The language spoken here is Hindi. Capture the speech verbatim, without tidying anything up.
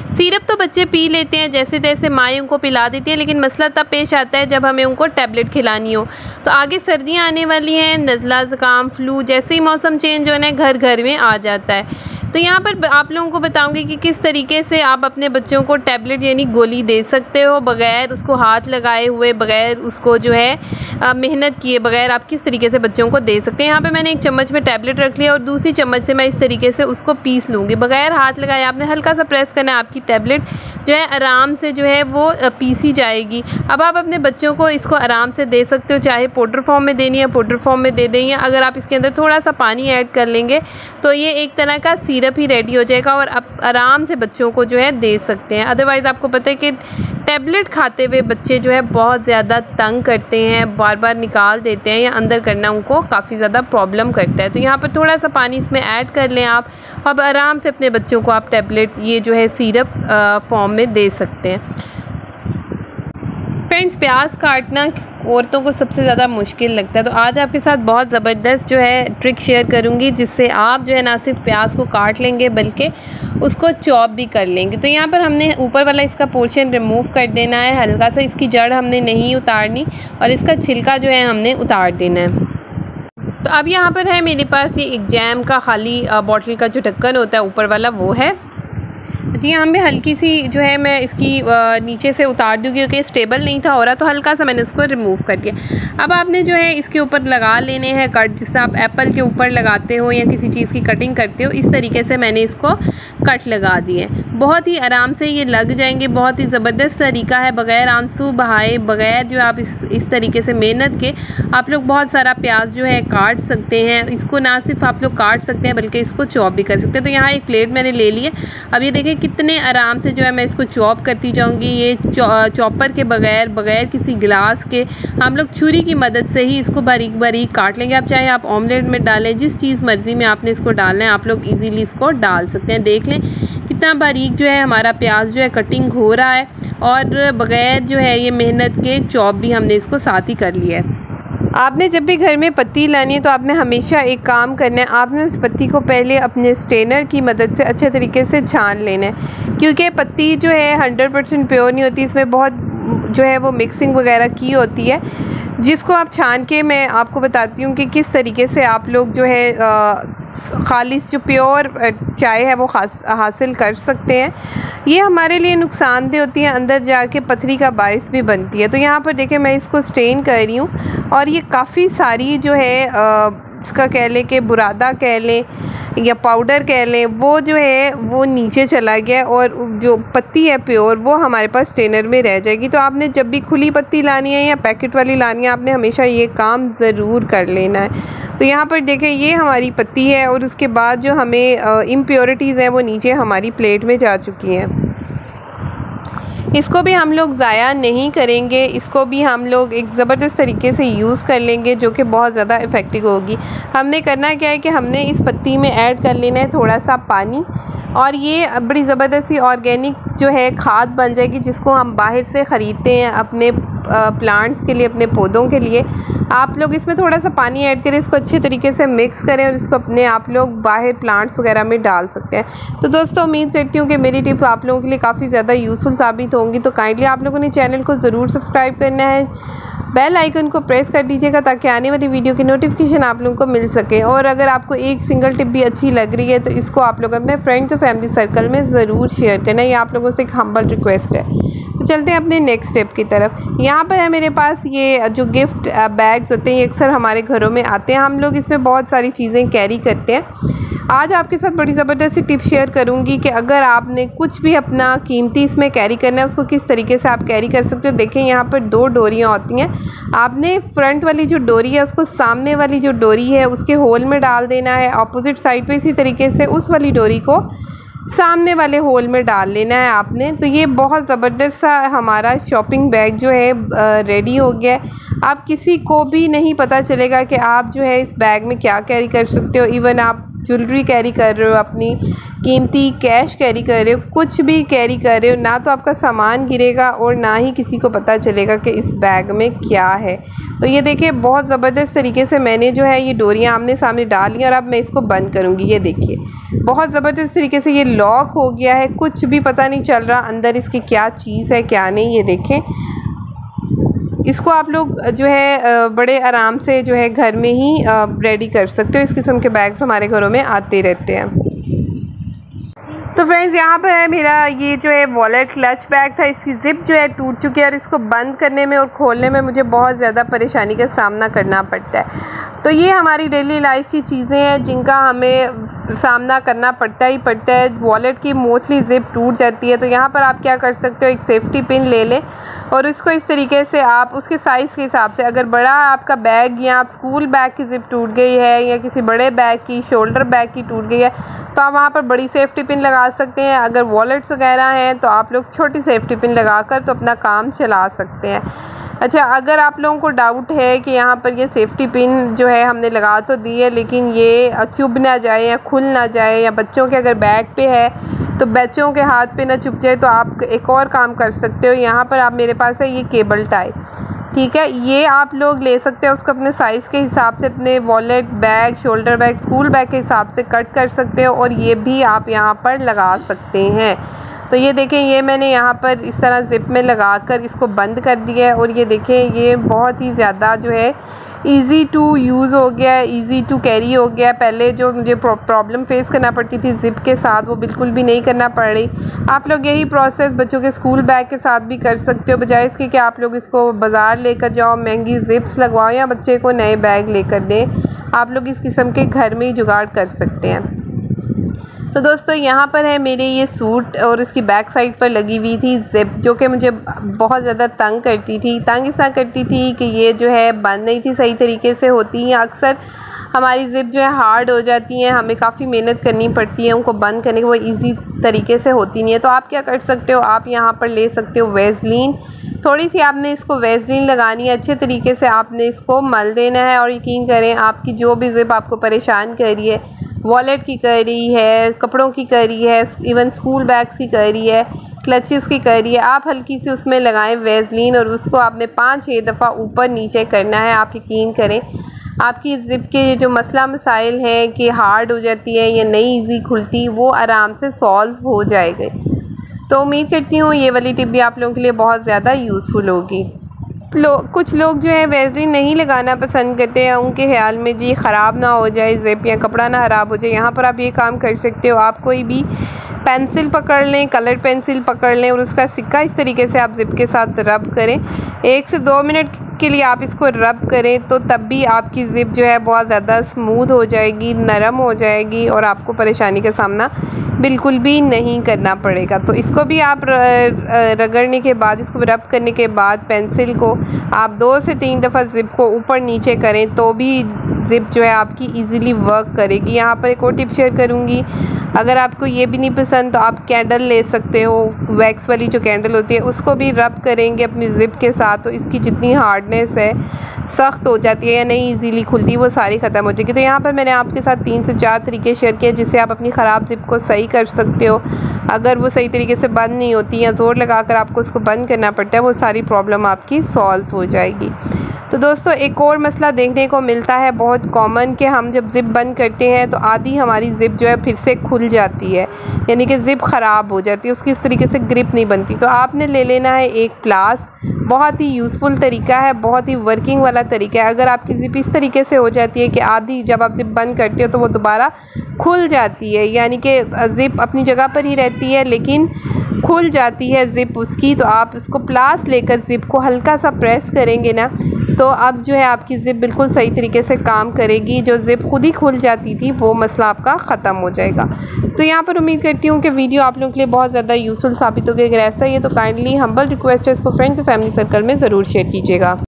सिरप तो बच्चे पी लेते हैं, जैसे तैसे माएँ उनको पिला देती हैं, लेकिन मसला तब पेश आता है जब हमें उनको टैबलेट खिलानी हो। तो आगे सर्दियाँ आने वाली हैं, नज़ला ज़ुकाम फ्लू जैसे ही मौसम चेंज होना है घर घर में आ जाता है। तो यहाँ पर आप लोगों को बताऊंगी कि किस तरीके से आप अपने बच्चों को टैबलेट यानी गोली दे सकते हो बग़ैर उसको हाथ लगाए हुए, बग़ैर उसको जो है मेहनत किए बग़ैर आप किस तरीके से बच्चों को दे सकते हैं। यहाँ पे मैंने एक चम्मच में टैबलेट रख लिया और दूसरी चम्मच से मैं इस तरीके से उसको पीस लूँगी बग़ैर हाथ लगाए। आपने हल्का सा प्रेस करना है, आपकी टैबलेट जो है आराम से जो है वो पीसी जाएगी। अब आप अपने बच्चों को इसको आराम से दे सकते हो, चाहे पाउडर फॉर्म में देनी है पाउडर फॉर्म में दे दें, या अगर आप इसके अंदर थोड़ा सा पानी ऐड कर लेंगे तो ये एक तरह का सिरप ही रेडी हो जाएगा और आप आराम से बच्चों को जो है दे सकते हैं। अदरवाइज़ आपको पता है कि टैबलेट खाते हुए बच्चे जो है बहुत ज़्यादा तंग करते हैं, बार बार निकाल देते हैं या अंदर करना उनको काफ़ी ज़्यादा प्रॉब्लम करता है। तो यहाँ पर थोड़ा सा पानी इसमें ऐड कर लें आप, अब आराम से अपने बच्चों को आप टैबलेट ये जो है सिरप फॉर्म में दे सकते हैं। फ्रेंड्स, प्याज काटना औरतों को सबसे ज़्यादा मुश्किल लगता है, तो आज आपके साथ बहुत ज़बरदस्त जो है ट्रिक शेयर करूंगी जिससे आप जो है ना सिर्फ प्याज को काट लेंगे बल्कि उसको चॉप भी कर लेंगे। तो यहाँ पर हमने ऊपर वाला इसका पोर्शन रिमूव कर देना है, हल्का सा इसकी जड़ हमने नहीं उतारनी और इसका छिलका जो है हमने उतार देना है। तो अब यहाँ पर है मेरे पास ये एक जैम का खाली बॉटल का जो ढक्कन होता है ऊपर वाला वो है जी। यहाँ पे हल्की सी जो है मैं इसकी नीचे से उतार दूँगी क्योंकि स्टेबल नहीं था हो रहा, तो हल्का सा मैंने इसको रिमूव कर दिया। अब आपने जो है इसके ऊपर लगा लेने हैं कट, जिससे आप एप्पल के ऊपर लगाते हो या किसी चीज़ की कटिंग करते हो, इस तरीके से मैंने इसको कट लगा दिए। बहुत ही आराम से ये लग जाएंगे, बहुत ही ज़बरदस्त तरीका है, बग़ैर आंसू बहाए, बग़ैर जो आप इस इस तरीके से मेहनत के आप लोग बहुत सारा प्याज जो है काट सकते हैं। इसको ना सिर्फ आप लोग काट सकते हैं बल्कि इसको चॉप भी कर सकते हैं। तो यहाँ एक प्लेट मैंने ले ली है, अब ये देखिए कितने आराम से जो है मैं इसको चॉप करती जाऊंगी। ये चॉपर के बगैर बगैर किसी गिलास के हम लोग छुरी की मदद से ही इसको बारीक बारीक काट लेंगे। आप चाहे आप ऑमलेट में डालें, जिस चीज़ मर्ज़ी में आपने इसको डालना है आप लोग इजीली इसको डाल सकते हैं। देख लें कितना बारीक जो है हमारा प्याज जो है कटिंग हो रहा है और बगैर जो है ये मेहनत के चॉप भी हमने इसको साथ ही कर लिया है। आपने जब भी घर में पत्ती लानी है तो आपने हमेशा एक काम करना है, आपने उस पत्ती को पहले अपने स्ट्रेनर की मदद से अच्छे तरीके से छान लेना है, क्योंकि पत्ती जो है हंड्रेड परसेंट प्योर नहीं होती, इसमें बहुत जो है वो मिक्सिंग वगैरह की होती है, जिसको आप छान के मैं आपको बताती हूँ कि किस तरीके से आप लोग जो है खालिस जो प्योर चाय है वो हासिल कर सकते हैं। ये हमारे लिए नुकसानदेह होती है, अंदर जाके पथरी का बायस भी बनती है। तो यहाँ पर देखें मैं इसको स्टेन कर रही हूँ और ये काफ़ी सारी जो है आ, इसका कह लें कि बुरादा कह लें या पाउडर कह लें, वो जो है वो नीचे चला गया और जो पत्ती है प्योर वो हमारे पास स्ट्रेनर में रह जाएगी। तो आपने जब भी खुली पत्ती लानी है या पैकेट वाली लानी है आपने हमेशा ये काम ज़रूर कर लेना है। तो यहाँ पर देखें ये हमारी पत्ती है और उसके बाद जो हमें इम्प्योरिटीज़ हैं वो नीचे हमारी प्लेट में जा चुकी हैं। इसको भी हम लोग ज़ाया नहीं करेंगे, इसको भी हम लोग एक ज़बरदस्त तरीके से यूज़ कर लेंगे जो कि बहुत ज़्यादा इफ़ेक्टिव होगी। हमने करना क्या है कि हमने इस पत्ती में ऐड कर लेना है थोड़ा सा पानी और ये बड़ी ज़बरदस्त सी ऑर्गेनिक जो है खाद बन जाएगी, जिसको हम बाहर से ख़रीदते हैं अपने प्लांट्स के लिए, अपने पौधों के लिए। आप लोग इसमें थोड़ा सा पानी ऐड करें, इसको अच्छे तरीके से मिक्स करें और इसको अपने आप लोग बाहर प्लांट्स वगैरह में डाल सकते हैं। तो दोस्तों उम्मीद करती हूँ कि मेरी टिप्स आप लोगों के लिए काफ़ी ज़्यादा यूज़फुल साबित होंगी। तो काइंडली आप लोगों ने चैनल को ज़रूर सब्सक्राइब करना है, बेल आइकन को प्रेस कर दीजिएगा ताकि आने वाली वीडियो की नोटिफिकेशन आप लोगों को मिल सके। और अगर आपको एक सिंगल टिप भी अच्छी लग रही है तो इसको आप लोग अपने फ्रेंड्स और फैमिली सर्कल में ज़रूर शेयर करना, ये आप लोगों से एक हम्बल रिक्वेस्ट है। तो चलते हैं अपने नेक्स्ट स्टेप की तरफ। यहाँ पर है मेरे पास ये जो गिफ्ट बैग्स होते हैं, ये अक्सर हमारे घरों में आते हैं, हम लोग इसमें बहुत सारी चीज़ें कैरी करते हैं। आज आपके साथ बड़ी ज़बरदस्त सी टिप शेयर करूंगी कि अगर आपने कुछ भी अपना कीमती इसमें कैरी करना है उसको किस तरीके से आप कैरी कर सकते हो। देखें यहाँ पर दो डोरियाँ होती हैं, आपने फ्रंट वाली जो डोरी है उसको सामने वाली जो डोरी है उसके होल में डाल देना है, अपोजिट साइड पे इसी तरीके से उस वाली डोरी को सामने वाले होल में डाल लेना है आपने। तो ये बहुत ज़बरदस्त सा हमारा शॉपिंग बैग जो है रेडी हो गया है। आप किसी को भी नहीं पता चलेगा कि आप जो है इस बैग में क्या कैरी कर सकते हो। इवन आप ज्वेलरी कैरी कर रहे हो, अपनी कीमती कैश कैरी कर रहे हो, कुछ भी कैरी कर रहे हो, ना तो आपका सामान गिरेगा और ना ही किसी को पता चलेगा कि इस बैग में क्या है। तो ये देखिए बहुत ज़बरदस्त तरीके से मैंने जो है ये डोरियाँ आमने सामने डाल ली और अब मैं इसको बंद करूँगी। ये देखिए बहुत ज़बरदस्त तरीके से ये लॉक हो गया है, कुछ भी पता नहीं चल रहा अंदर इसकी क्या चीज़ है क्या नहीं। ये देखें, इसको आप लोग जो है बड़े आराम से जो है घर में ही रेडी कर सकते हो। इस किस्म के बैग्स हमारे घरों में आते रहते हैं। तो फ्रेंड्स यहाँ पर है मेरा ये जो है वॉलेट क्लच बैग था, इसकी ज़िप जो है टूट चुकी है और इसको बंद करने में और खोलने में मुझे बहुत ज़्यादा परेशानी का सामना करना पड़ता है। तो ये हमारी डेली लाइफ की चीज़ें हैं जिनका हमें सामना करना पड़ता ही पड़ता है। वॉलेट की मोस्टली ज़िप टूट जाती है, तो यहाँ पर आप क्या कर सकते हो, एक सेफ्टी पिन ले लें और इसको इस तरीके से आप उसके साइज़ के हिसाब से, अगर बड़ा आपका बैग या आप स्कूल बैग की ज़िप टूट गई है या किसी बड़े बैग की, शोल्डर बैग की टूट गई है, तो आप वहाँ पर बड़ी सेफ्टी पिन लगा सकते हैं। अगर वॉलेट्स वगैरह हैं तो आप लोग छोटी सेफ्टी पिन लगाकर तो अपना काम चला सकते हैं। अच्छा, अगर आप लोगों को डाउट है कि यहाँ पर ये सेफ्टी पिन जो है हमने लगा तो दी है लेकिन ये चुभ ना जाए या खुल ना जाए, या बच्चों के अगर बैग पे है तो बच्चों के हाथ पे ना चुभ जाए, तो आप एक और काम कर सकते हो। यहाँ पर आप मेरे पास है ये केबल टाई, ठीक है, ये आप लोग ले सकते हो, उसको अपने साइज़ के हिसाब से अपने wallet bag, shoulder bag, school bag के हिसाब से कट कर सकते हो और ये भी आप यहाँ पर लगा सकते हैं। तो ये देखें, ये मैंने यहाँ पर इस तरह ज़िप में लगाकर इसको बंद कर दिया है और ये देखें ये बहुत ही ज़्यादा जो है इजी टू यूज़ हो गया है, इजी टू कैरी हो गया। पहले जो मुझे प्रॉब्लम फेस करना पड़ती थी ज़िप के साथ, वो बिल्कुल भी नहीं करना पड़ रही। आप लोग यही प्रोसेस बच्चों के स्कूल बैग के साथ भी कर सकते हो, बजाय इसके कि आप लोग इसको बाज़ार लेकर जाओ, महंगी ज़िप्स लगवाओ या बच्चे को नए बैग लेकर दें। आप लोग इस किस्म के घर में ही जुगाड़ कर सकते हैं। तो दोस्तों यहाँ पर है मेरे ये सूट और इसकी बैक साइड पर लगी हुई थी ज़िप, जो कि मुझे बहुत ज़्यादा तंग करती थी तंग इस तरह करती थी कि ये जो है बंद नहीं थी सही तरीके से होती हैं। अक्सर हमारी ज़िप जो है हार्ड हो जाती हैं, हमें काफ़ी मेहनत करनी पड़ती है उनको बंद करने की, वो इजी तरीके से होती नहीं है। तो आप क्या कर सकते हो, आप यहाँ पर ले सकते हो वेज़लीन, थोड़ी सी आपने इसको वेज़लीन लगानी है, अच्छे तरीके से आपने इसको मल देना है और यकीन करें आपकी जो भी ज़िप आपको परेशान कर रही है, वॉलेट की कर रही है, कपड़ों की कर रही है, इवन स्कूल बैग्स की कर रही है, क्लचेस की कर रही है, आप हल्की सी उसमें लगाएं वेज़लीन और उसको आपने पाँच छः दफ़ा ऊपर नीचे करना है। आप यकीन करें आपकी ज़िप के जो मसला मसाइल हैं कि हार्ड हो जाती है या नहीं ईजी खुलती, वो आराम से सॉल्व हो जाएगी। तो उम्मीद करती हूँ ये वाली टिप भी आप लोगों के लिए बहुत ज़्यादा यूज़फुल होगी। लो, कुछ लोग जो है वेज़लीन नहीं लगाना पसंद करते हैं, उनके ख्याल में जी ख़राब ना हो जाए ज़िप या कपड़ा ना ख़राब हो जाए। यहाँ पर आप ये काम कर सकते हो, आप कोई भी पेंसिल पकड़ लें, कलर पेंसिल पकड़ लें और उसका सिक्का इस तरीके से आप ज़िप के साथ रब करें। एक से दो मिनट के लिए आप इसको रब करें तो तब भी आपकी ज़िप जो है बहुत ज़्यादा स्मूथ हो जाएगी, नरम हो जाएगी और आपको परेशानी का सामना बिल्कुल भी नहीं करना पड़ेगा। तो इसको भी आप रगड़ने के बाद, इसको रब करने के बाद पेंसिल को आप दो से तीन दफ़ा ज़िप को ऊपर नीचे करें तो भी ज़िप जो है आपकी इजीली वर्क करेगी। यहाँ पर एक और टिप शेयर करूँगी, अगर आपको ये भी नहीं पसंद तो आप कैंडल ले सकते हो, वैक्स वाली जो कैंडल होती है उसको भी रब करेंगे अपनी ज़िप के साथ, तो इसकी जितनी हार्डनेस है, सख्त हो जाती है या नहीं इजीली खुलती, वो सारी ख़त्म हो जाएगी। तो यहाँ पर मैंने आपके साथ तीन से चार तरीके शेयर किए जिससे आप अपनी ख़राब ज़िप को सही कर सकते हो। अगर वो सही तरीके से बंद नहीं होती या ज़ोर लगाकर आपको उसको बंद करना पड़ता है, वो सारी प्रॉब्लम आपकी सॉल्व हो जाएगी। तो दोस्तों एक और मसला देखने को मिलता है बहुत कॉमन कि हम जब ज़िप बंद करते हैं तो आधी हमारी ज़िप जो है फिर से खुल जाती है, यानी कि ज़िप ख़राब हो जाती है, उसकी इस तरीके से ग्रिप नहीं बनती। तो आपने ले लेना है एक प्लास, बहुत ही यूज़फुल तरीका है, बहुत ही वर्किंग वाला तरीका है। अगर आपकी ज़िप इस तरीके से हो जाती है कि आधी जब आप ज़िप बंद करते हो तो वो दोबारा खुल जाती है, यानी कि ज़िप अपनी जगह पर ही रहती है लेकिन खुल जाती है ज़िप उसकी, तो आप इसको प्लास लेकर ज़िप को हल्का सा प्रेस करेंगे ना तो अब जो है आपकी ज़िप बिल्कुल सही तरीके से काम करेगी। जो ज़िप खुद ही खुल जाती थी वो मसला आपका ख़त्म हो जाएगा। तो यहाँ पर उम्मीद करती हूँ कि वीडियो आप लोगों के लिए बहुत ज़्यादा यूज़फुल साबित होगी। अगर ऐसा ही है तो काइंडली हम्बल रिक्वेस्ट है इसको फ्रेंड्स और फैमिली सर्कल में ज़रूर शेयर कीजिएगा।